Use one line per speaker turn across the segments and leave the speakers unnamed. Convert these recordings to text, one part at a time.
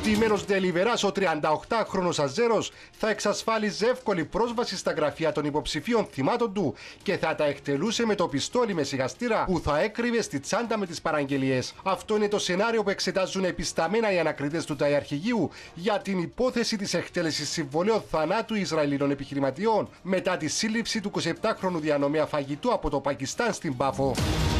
Ντυμένος ντελιβεράς, ο 38χρονος Αζέρος θα εξασφάλιζε εύκολη πρόσβαση στα γραφεία των υποψηφίων θυμάτων του και θα τα εκτελούσε με το πιστόλι με σιγαστήρα που θα έκρυβε στη τσάντα με τις παραγγελίες. Αυτό είναι το σενάριο που εξετάζουν επισταμμένα οι ανακριτές του ΤΑΙ για την υπόθεση της εκτέλεσης συμβολέων θανάτου Ισραηλινών επιχειρηματιών μετά τη σύλληψη του 27χρονου διανομέα φαγητού από το Πακιστάν στην Πάφο.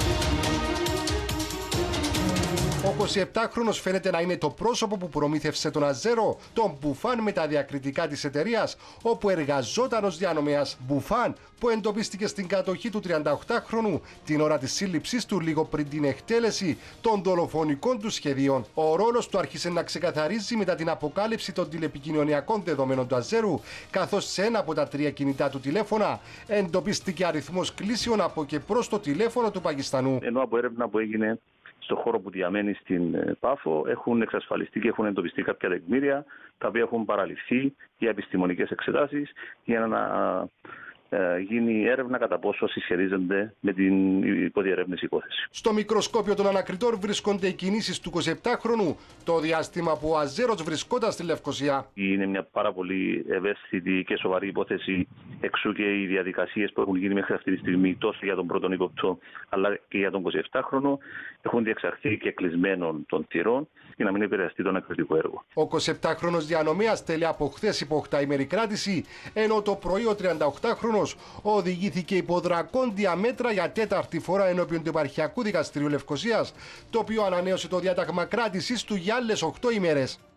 Ο 27χρονος φαίνεται να είναι το πρόσωπο που προμήθευσε τον Αζέρο, τον Μπουφάν, με τα διακριτικά της εταιρείας όπου εργαζόταν ως διανομέας. Μπουφάν που εντοπίστηκε στην κατοχή του 38χρονου την ώρα της σύλληψής του λίγο πριν την εκτέλεση των δολοφονικών του σχεδίων. Ο ρόλος του άρχισε να ξεκαθαρίζει μετά την αποκάλυψη των τηλεπικοινωνιακών δεδομένων του Αζέρου, καθώς σε ένα από τα 3 κινητά του τηλέφωνα εντοπίστηκε αριθμός κλήσεων από και προς το τηλέφωνο του Πακιστανού.
Ενώ από έρευνα που έγινε στον χώρο που διαμένει στην Πάφο έχουν εξασφαλιστεί και έχουν εντοπιστεί κάποια τεκμήρια τα οποία έχουν παραληφθεί για επιστημονικές εξετάσεις για να γίνει έρευνα κατά πόσο συσχετίζονται με την υποδιερεύνηση υπόθεση.
Στο μικροσκόπιο των ανακριτών βρίσκονται οι κινήσεις του 27χρονου το διάστημα που ο Αζέρος βρισκόταν στη Λευκοσία.
Είναι μια πάρα πολύ ευαίσθητη και σοβαρή υπόθεση, εξού και οι διαδικασίες που έχουν γίνει μέχρι αυτή τη στιγμή τόσο για τον πρώτον ύποπτο αλλά και για τον 27χρονο έχουν διεξαχθεί και κλεισμένων των θυρών για να μην επηρεαστεί το ανακριτικό έργο.
Ο 27χρονος διανομέας τέλει από χθες υπό 8ημερη κράτηση, ενώ το πρωί ο 38χρονος οδηγήθηκε υπό δρακόντια μέτρα για 4η φορά ενώπιον του Επαρχιακού Δικαστηρίου Λευκοσίας, το οποίο ανανέωσε το διάταγμα κράτησης του για άλλες 8 ημέρες.